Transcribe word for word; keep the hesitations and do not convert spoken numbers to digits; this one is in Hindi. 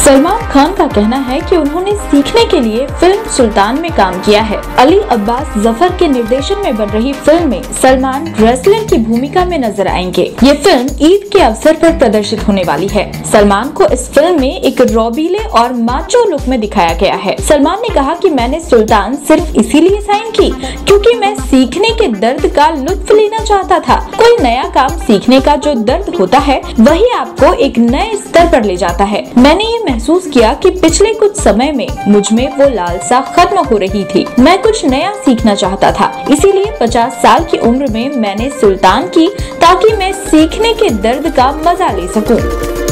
सलमान खान का कहना है कि उन्होंने सीखने के लिए फिल्म सुल्तान में काम किया है। अली अब्बास जफर के निर्देशन में बन रही फिल्म में सलमान रेसलर की भूमिका में नजर आएंगे। ये फिल्म ईद के अवसर पर प्रदर्शित होने वाली है। सलमान को इस फिल्म में एक रॉबीले और माचो लुक में दिखाया गया है। सलमान ने कहा कि मैंने सुल्तान सिर्फ इसीलिए साइन की क्योंकि मैं सीखने के दर्द का लुत्फ लेना चाहता था। कोई नया काम सीखने का जो दर्द होता है वही आपको एक नए स्तर पर ले जाता है। मैंने ये महसूस किया कि पिछले कुछ समय में मुझ में वो लालसा खत्म हो रही थी। मैं कुछ नया सीखना चाहता था, इसीलिए पचास साल की उम्र में मैंने सुल्तान की ताकि मैं सीखने के दर्द का मजा ले सकूं।